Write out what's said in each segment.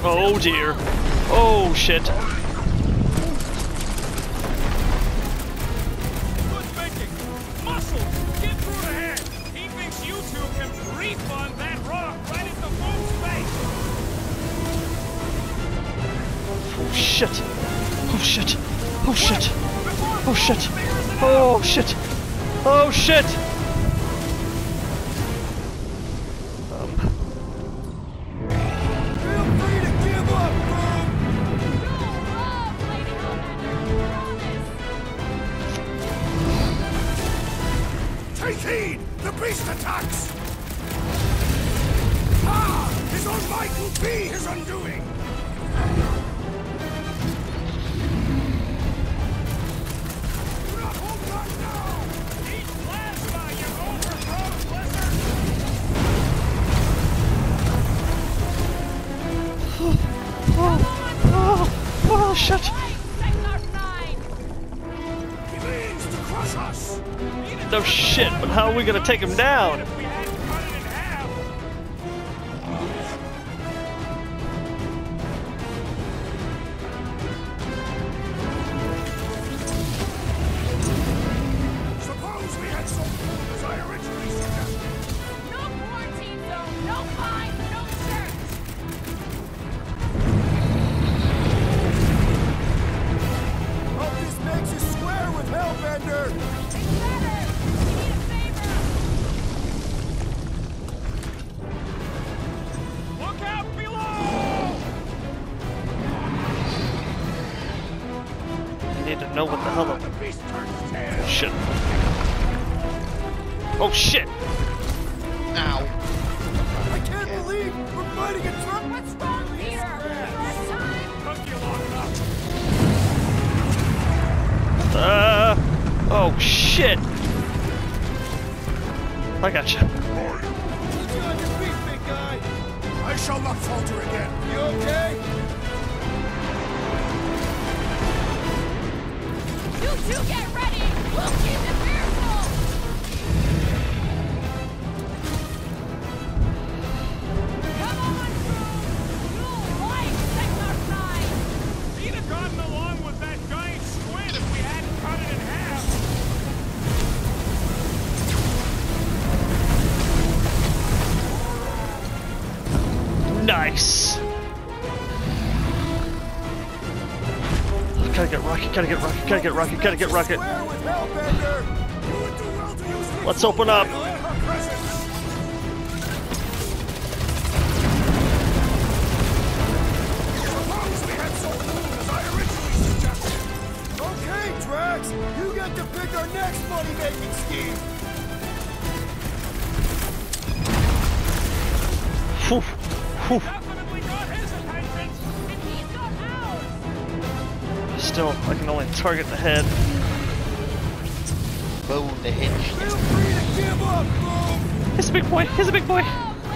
Oh dear. Oh shit. Good thinking. Muscles, get through the head. He thinks you two can refund that rock right into Foom's face. Oh shit. Oh shit. Oh shit. Oh shit. Oh shit. Oh shit. Feel free to give up, Boom! Take heed! The beast attacks! Ah! His own might will be his undoing! Do not hold back now! Eat plasma, you overgrown lizard! Oh shit. He means to crush us! No shit, but how are we gonna take him down? If we hadn't cut it in half. Suppose we had some food as I originally suggested! No quarantine zone, no pines, no shirts. Hope this makes you square with Hellbender! It's better. We need a favor. Look out below! I need to know what the hell. The beast turns tail! Shit. Oh shit. Ow. I can't believe we're fighting a truck! What's wrong, Peter? First time? Took you long enough. Oh shit. I gotcha. Put you on your feet, big guy! I shall not falter again! You okay? You two get ready. We'll keep it fearful. Come on, you'll like Sector 9. He'd have gotten along with that giant squid if we hadn't cut it in half. Nice. Gotta get Rocket, gotta get Rocket, gotta get Rocket, gotta get Rocket. Square with Hellbender! You would do well to use the Let's open up. in her presence! Suppose we had some food as I originally suggested! Okay, Drax! You get to pick our next money-making scheme! Whew. Whew. Definitely got his attention. And he's got ours. Still, I can only target the head. Bone the hinge. Feel free to give up, Boom! He's a big boy, he's a big boy.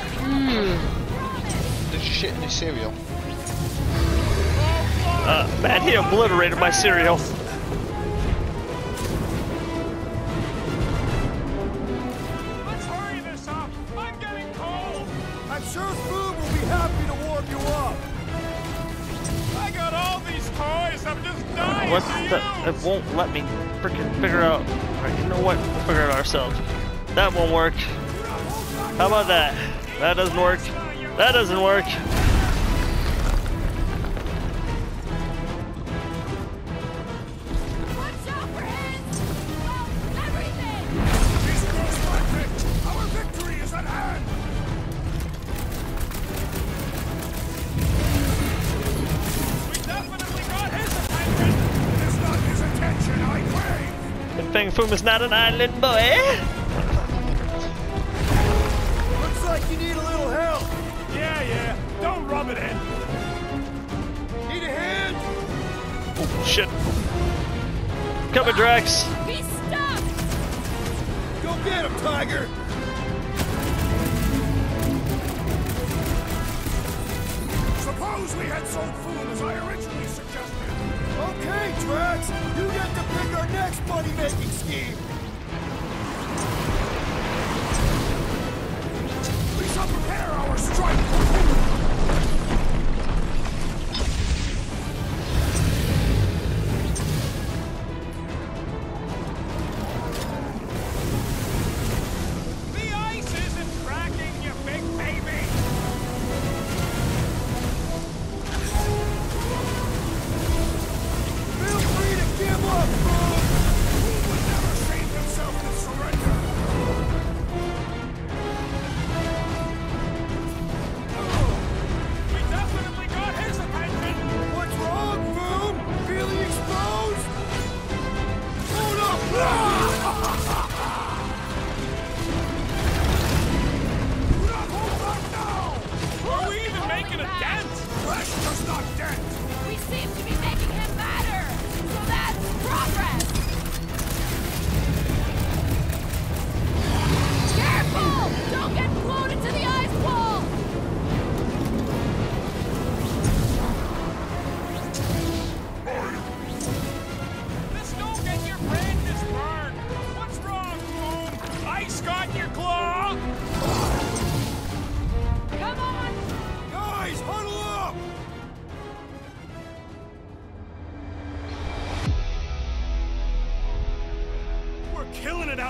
There's shit in the cereal. Man, he obliterated my cereal. Let's hurry this up. I'm getting cold. I'm sure Boom will be happy to warm you up! I got all these toys. I'm just dying What's to the? It use. won't let me freaking figure out. Alright, you know what? We'll figure it out ourselves. That won't work. How about that? That doesn't work. That doesn't work. Watch out for his. Well, everything. These girls like it! Our victory is at hand! We definitely got his attention. It is not his attention I crave! Good thing Foom is not an island boy. Looks like you need a little help! Yeah. Don't rub it in. Need a hand? Oh shit. Coming, Drax. He's stuck. Go get him, Tiger! Suppose we had some food as I originally suggested! Okay, Drax! You get to pick our next money-making scheme! We shall prepare our strike!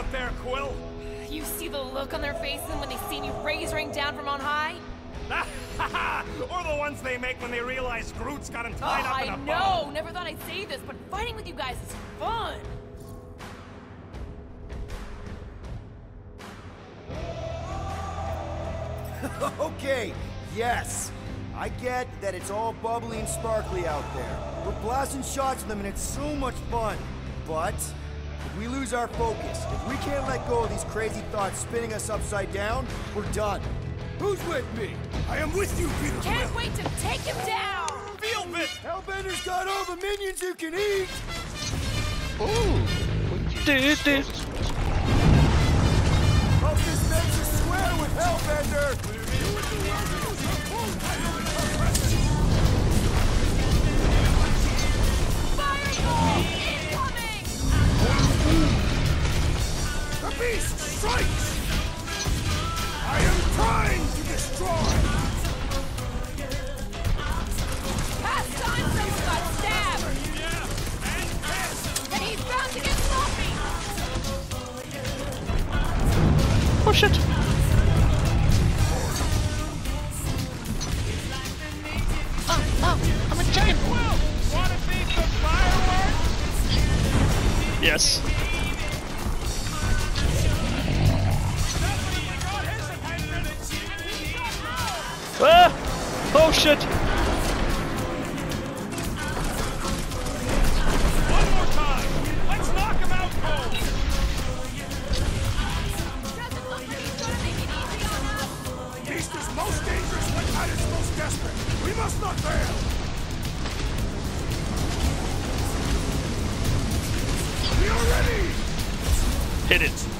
out there, Quill? You see the look on their faces when they seen you razoring down from on high? Or the ones they make when they realize Groot's got him tied up in a I bow. know! Never thought I'd say this, but fighting with you guys is fun! Okay, yes. I get that it's all bubbly and sparkly out there. We're blasting shots at them and it's so much fun. But if we lose our focus, if we can't let go of these crazy thoughts spinning us upside down, we're done. Who's with me? I am with you, Peter Can't Quill. wait to take him down! Feel it! Hellbender's got all the minions you can eat! Ooh. Do. Hope this makes us square with Hellbender! Fireball incoming! The beast strikes! I am trying to destroy! Past time someone got stabbed! And he's bound to get sloppy! Oh shit! I'm a giant. Wanna see some fireworks? Yes. Somebody got his attention. Ah! Oh shit! One more time. Let's knock him out cold. Doesn't look like he's gonna make it easy on us! Beast is most dangerous when at its most desperate. We must not fail! We are ready! Hit it.